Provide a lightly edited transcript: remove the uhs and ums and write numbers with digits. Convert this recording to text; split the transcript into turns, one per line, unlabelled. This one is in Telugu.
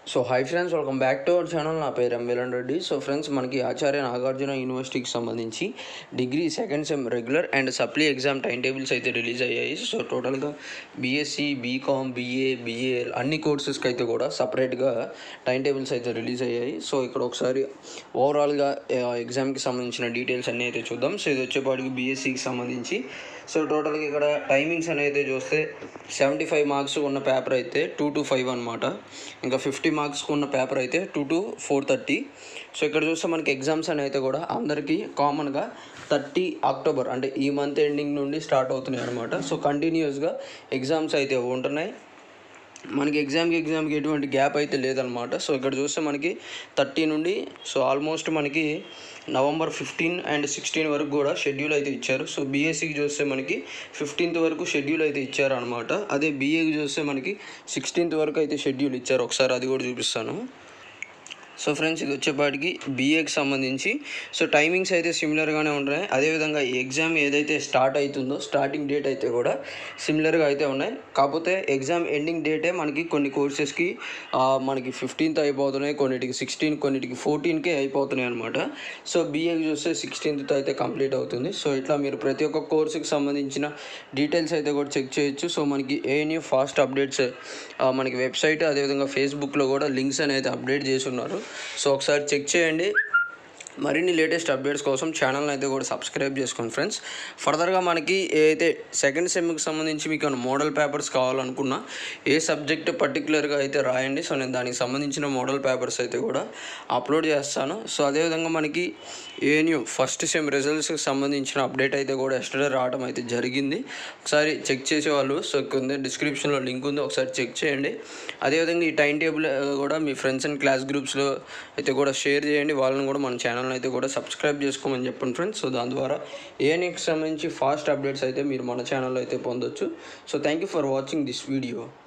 So hi friends, welcome back to our channel. నా పేరు ఎంవేలన్ రెడ్డి. సో ఫ్రెండ్స్, మనకి ఆచార్య నాగార్జున యూనివర్సిటీకి సంబంధించి degree second sem regular and supply exam time tables అయితే రిలీజ్ అయ్యాయి. సో టోటల్గా బీఎస్సీ, బీకామ్, బీఏఎల్ అన్ని కోర్సెస్కి అయితే కూడా సపరేట్గా టైం టేబుల్స్ అయితే రిలీజ్ అయ్యాయి. సో ఇక్కడ ఒకసారి ఓవరాల్గా ఎగ్జామ్కి సంబంధించిన డీటెయిల్స్ అన్నీ అయితే చూద్దాం. సో ఇది వచ్చేపాటికి బీఎస్సీకి సంబంధించి సో టోటల్గా ఇక్కడ టైమింగ్స్ అనేది చూస్తే 75 మార్క్స్ ఉన్న పేపర్ అయితే 2 to 5 అనమాట. ఇంకా 50 మార్క్స్ ఉన్న పేపర్ అయితే 2 to 4:30. సో ఇక్కడ చూస్తే మనకి ఎగ్జామ్స్ అని అయితే కూడా అందరికీ కామన్గా 30 అక్టోబర్ అంటే ఈ మంత్ ఎండింగ్ నుండి స్టార్ట్ అవుతున్నాయి అనమాట. సో కంటిన్యూస్గా ఎగ్జామ్స్ అయితే ఉంటున్నాయి. మనకి ఎగ్జామ్కి ఎటువంటి గ్యాప్ అయితే లేదనమాట. సో ఇక్కడ చూస్తే మనకి 30 నుండి సో ఆల్మోస్ట్ మనకి November 15 and 16 వరకు కూడా షెడ్యూల్ అయితే ఇచ్చారు. సో బీఎస్సీకి చూస్తే మనకి 15th వరకు షెడ్యూల్ అయితే ఇచ్చారు అనమాట. అదే బీఏకి చూస్తే మనకి 16th వరకు అయితే షెడ్యూల్ ఇచ్చారు. ఒకసారి అది కూడా చూపిస్తాను. సో ఫ్రెండ్స్, ఇది వచ్చేపాటికి బీఏకి సంబంధించి సో టైమింగ్స్ అయితే సిమిలర్గానే ఉన్నాయి. అదేవిధంగా ఈ ఎగ్జామ్ ఏదైతే స్టార్ట్ అవుతుందో స్టార్టింగ్ డేట్ అయితే కూడా సిమిలర్గా అయితే ఉన్నాయి. కాకపోతే ఎగ్జామ్ ఎండింగ్ డేటే మనకి కొన్ని కోర్సెస్కి మనకి 15th అయిపోతున్నాయి, కొన్నిటికి 16, కొన్నిటికి 14కే అయిపోతున్నాయి అనమాట. సో బీఏకి చూస్తే 16th అయితే కంప్లీట్ అవుతుంది. సో ఇట్లా మీరు ప్రతి ఒక్క కోర్సుకి సంబంధించిన డీటెయిల్స్ అయితే కూడా చెక్ చేయొచ్చు. సో మనకి ఏఎన్యూ ఫాస్ట్ అప్డేట్స్ మనకి వెబ్సైట్, అదేవిధంగా ఫేస్బుక్లో కూడా లింక్స్ అనేది అప్డేట్ చేసి ఉన్నారు. సో ఒకసారి చెక్ చేయండి. మరిన్ని లేటెస్ట్ అప్డేట్స్ కోసం ఛానల్ని అయితే కూడా సబ్స్క్రైబ్ చేసుకోండి ఫ్రెండ్స్. ఫర్దర్గా మనకి ఏదైతే సెకండ్ సెమ్కి సంబంధించి మీకు ఏమైనా మోడల్ పేపర్స్ కావాలనుకున్నా ఏ సబ్జెక్ట్ పర్టికులర్గా అయితే రాయండి. సో నేను దానికి సంబంధించిన మోడల్ పేపర్స్ అయితే కూడా అప్లోడ్ చేస్తాను. సో అదేవిధంగా మనకి ఏఎన్యూ ఫస్ట్ సెమ్ రిజల్ట్స్కి సంబంధించిన అప్డేట్ అయితే కూడా ఎస్టర్డే రావడం అయితే జరిగింది. ఒకసారి చెక్ చేసేవాళ్ళు సో కింద డిస్క్రిప్షన్లో లింక్ ఉంది, ఒకసారి చెక్ చేయండి. అదేవిధంగా ఈ టైం టేబుల్ కూడా మీ ఫ్రెండ్స్ అండ్ క్లాస్ గ్రూప్స్లో అయితే కూడా షేర్ చేయండి. వాళ్ళని కూడా మన ఛానల్ అయితే కూడా సబ్స్క్రైబ్ చేసుకోమని చెప్పండి ఫ్రెండ్స్. సో దాని ద్వారా ఏఎన్యూకి సంబంధించి ఫాస్ట్ అప్డేట్స్ అయితే మీరు మన ఛానల్లో అయితే పొందొచ్చు. So thank you for watching this video.